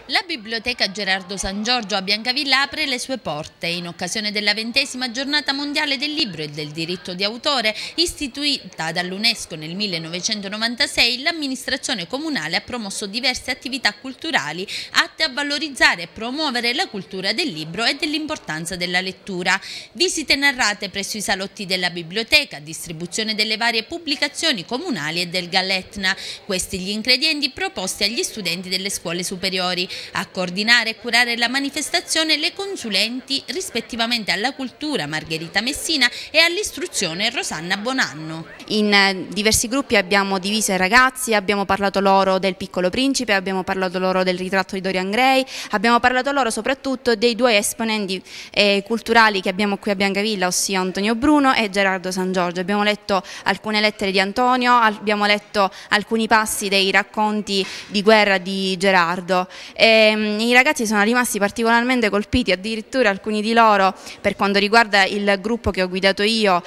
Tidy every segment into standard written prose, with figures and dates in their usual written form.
La Biblioteca Gerardo San Giorgio a Biancavilla apre le sue porte in occasione della 20ª giornata mondiale del libro e del diritto di autore. Istituita dall'UNESCO nel 1996, l'amministrazione comunale ha promosso diverse attività culturali atte a valorizzare e promuovere la cultura del libro e dell'importanza della lettura. Visite narrate presso i salotti della biblioteca, distribuzione delle varie pubblicazioni comunali e del Galletna. Questi gli ingredienti proposti agli studenti delle scuole superiori. A coordinare e curare la manifestazione le consulenti rispettivamente alla cultura Margherita Messina e all'istruzione Rosanna Bonanno. In diversi gruppi abbiamo diviso i ragazzi, abbiamo parlato loro del Piccolo Principe, abbiamo parlato loro del ritratto di Dorian Gray, abbiamo parlato loro soprattutto dei due esponenti culturali che abbiamo qui a Biancavilla, ossia Antonio Bruno e Gerardo San Giorgio. Abbiamo letto alcune lettere di Antonio, abbiamo letto alcuni passi dei racconti di guerra di Gerardo. I ragazzi sono rimasti particolarmente colpiti, addirittura alcuni di loro, per quanto riguarda il gruppo che ho guidato io,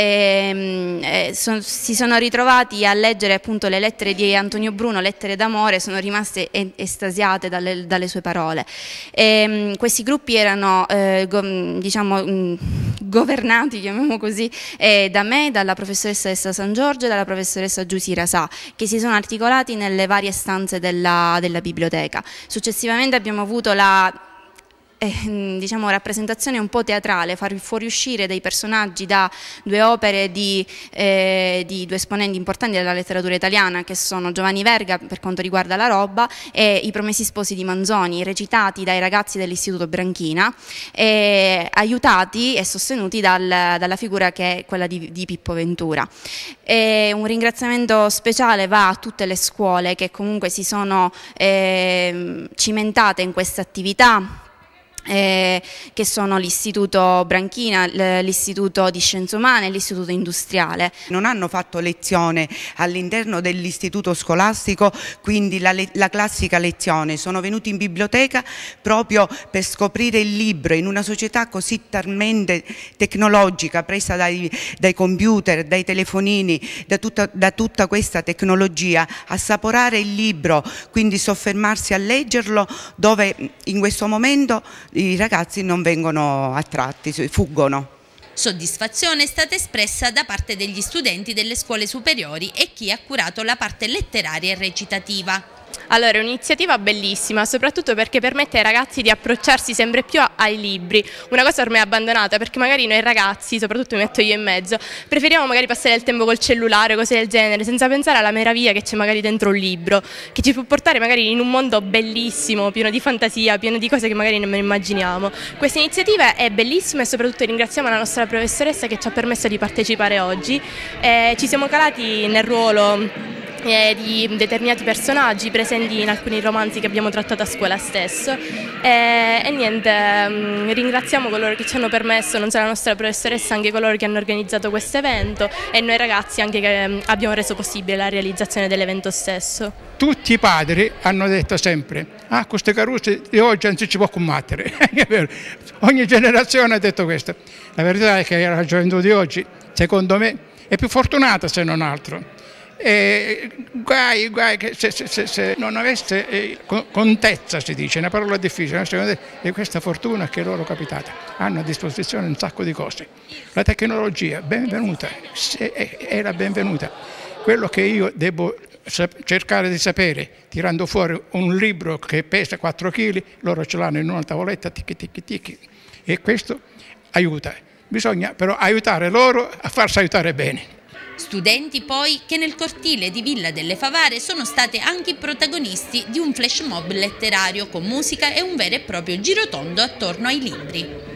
si sono ritrovati a leggere appunto le lettere di Antonio Bruno, lettere d'amore, sono rimaste estasiate dalle sue parole. Questi gruppi erano diciamo, governati, chiamiamo così, da me, dalla professoressa San Giorgio e dalla professoressa Giusy Rasà, che si sono articolati nelle varie stanze della biblioteca. Successivamente abbiamo avuto la diciamo, rappresentazione un po' teatrale, far fuoriuscire dei personaggi da due opere di due esponenti importanti della letteratura italiana, che sono Giovanni Verga per quanto riguarda la roba e I Promessi Sposi di Manzoni, recitati dai ragazzi dell'Istituto Branchina, aiutati e sostenuti dalla figura che è quella di Pippo Ventura. Un ringraziamento speciale va a tutte le scuole che comunque si sono cimentate in questa attività, che sono l'Istituto Branchina, l'Istituto di Scienze Umane e l'Istituto Industriale. Non hanno fatto lezione all'interno dell'istituto scolastico, quindi la classica lezione, sono venuti in biblioteca proprio per scoprire il libro in una società così talmente tecnologica, presa dai computer, dai telefonini, da tutta questa tecnologia, assaporare il libro, quindi soffermarsi a leggerlo, dove in questo momento i ragazzi non vengono attratti, fuggono. Soddisfazione è stata espressa da parte degli studenti delle scuole superiori e chi ha curato la parte letteraria e recitativa. Allora, è un'iniziativa bellissima, soprattutto perché permette ai ragazzi di approcciarsi sempre più ai libri, una cosa ormai abbandonata, perché magari noi ragazzi, soprattutto mi metto io in mezzo, preferiamo magari passare il tempo col cellulare, cose del genere, senza pensare alla meraviglia che c'è magari dentro un libro, che ci può portare magari in un mondo bellissimo, pieno di fantasia, pieno di cose che magari nemmeno immaginiamo. Questa iniziativa è bellissima e soprattutto ringraziamo la nostra professoressa che ci ha permesso di partecipare oggi. Ci siamo calati nel ruolo di determinati personaggi presenti in alcuni romanzi che abbiamo trattato a scuola stesso e niente, ringraziamo coloro che ci hanno permesso, non solo la nostra professoressa, anche coloro che hanno organizzato questo evento e noi ragazzi anche che abbiamo reso possibile la realizzazione dell'evento stesso. Tutti i padri hanno detto sempre: ah, queste carrozze di oggi non si può combattere. Ogni generazione ha detto questo. La verità è che la gioventù di oggi, secondo me, è più fortunata se non altro. Guai che se non avesse contezza, si dice, una parola difficile, e questa fortuna che loro è capitata, hanno a disposizione un sacco di cose. La tecnologia, benvenuta, era benvenuta. Quello che io devo cercare di sapere, tirando fuori un libro che pesa 4 kg, loro ce l'hanno in una tavoletta, ticchi ticchi ticchi, e questo aiuta. Bisogna però aiutare loro a farsi aiutare bene. Studenti poi che nel cortile di Villa delle Favare sono stati anche i protagonisti di un flash mob letterario con musica e un vero e proprio girotondo attorno ai libri.